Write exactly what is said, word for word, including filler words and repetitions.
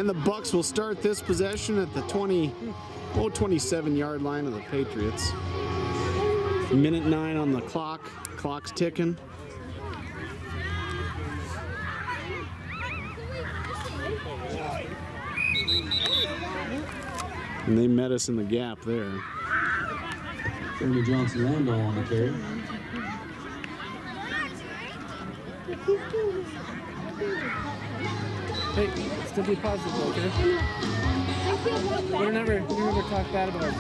And the Bucs will start this possession at the twenty, oh, twenty-seven yard line of the Patriots. Minute nine on the clock. Clock's ticking. And they met us in the gap there. Jeremy Johnson Randall on the carry. Hey, still be positive, okay? We're never, we never talk bad about